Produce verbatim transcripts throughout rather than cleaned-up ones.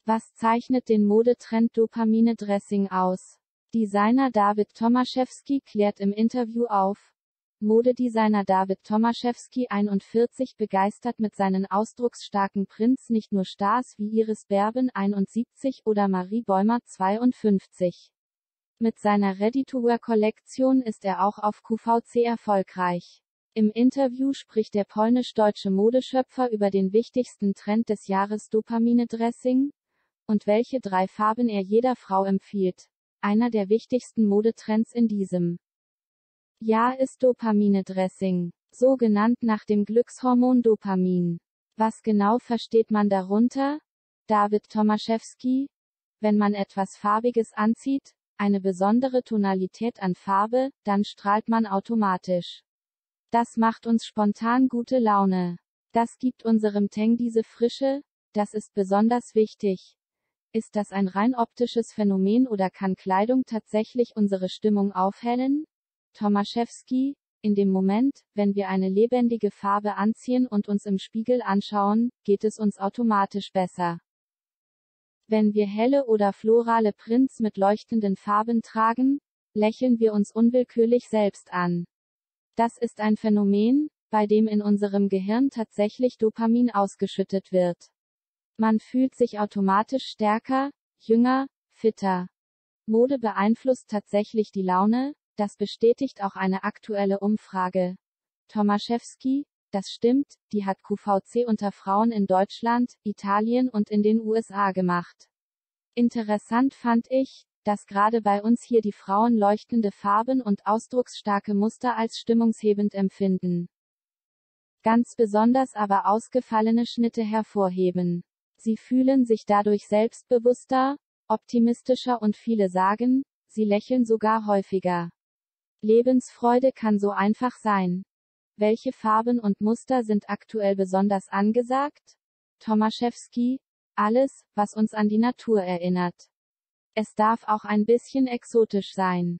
Was zeichnet den Modetrend Dopamine-Dressing aus? Designer David Tomaszewski klärt im Interview auf. Modedesigner David Tomaszewski einundvierzig begeistert mit seinen ausdrucksstarken Prints nicht nur Stars wie Iris Berben einundsiebzig oder Marie Bäumer zweiundfünfzig. Mit seiner Ready-to-Wear-Kollektion ist er auch auf Q V C erfolgreich. Im Interview spricht der polnisch-deutsche Modeschöpfer über den wichtigsten Trend des Jahres Dopamine-Dressing und welche drei Farben er jeder Frau empfiehlt. Einer der wichtigsten Modetrends in diesem Jahr ist Dopamine-Dressing, so genannt nach dem Glückshormon Dopamin. Was genau versteht man darunter? David Tomaszewski: Wenn man etwas Farbiges anzieht, eine besondere Tonalität an Farbe, dann strahlt man automatisch. Das macht uns spontan gute Laune. Das gibt unserem Tang diese Frische, das ist besonders wichtig. Ist das ein rein optisches Phänomen oder kann Kleidung tatsächlich unsere Stimmung aufhellen? Tomaszewski: In dem Moment, wenn wir eine lebendige Farbe anziehen und uns im Spiegel anschauen, geht es uns automatisch besser. Wenn wir helle oder florale Prints mit leuchtenden Farben tragen, lächeln wir uns unwillkürlich selbst an. Das ist ein Phänomen, bei dem in unserem Gehirn tatsächlich Dopamin ausgeschüttet wird. Man fühlt sich automatisch stärker, jünger, fitter. Mode beeinflusst tatsächlich die Laune, das bestätigt auch eine aktuelle Umfrage. Tomaszewski: Das stimmt, die hat Q V C unter Frauen in Deutschland, Italien und in den U S A gemacht. Interessant fand ich, dass gerade bei uns hier die Frauen leuchtende Farben und ausdrucksstarke Muster als stimmungshebend empfinden. Ganz besonders aber ausgefallene Schnitte hervorheben. Sie fühlen sich dadurch selbstbewusster, optimistischer und viele sagen, sie lächeln sogar häufiger. Lebensfreude kann so einfach sein. Welche Farben und Muster sind aktuell besonders angesagt? Tomaszewski: Alles, was uns an die Natur erinnert. Es darf auch ein bisschen exotisch sein.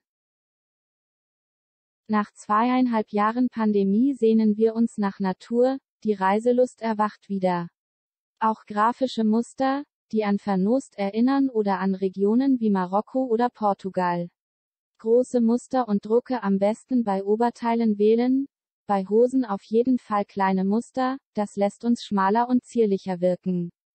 Nach zweieinhalb Jahren Pandemie sehnen wir uns nach Natur, die Reiselust erwacht wieder. Auch grafische Muster, die an Fernost erinnern oder an Regionen wie Marokko oder Portugal. Große Muster und Drucke am besten bei Oberteilen wählen, bei Hosen auf jeden Fall kleine Muster, das lässt uns schmaler und zierlicher wirken.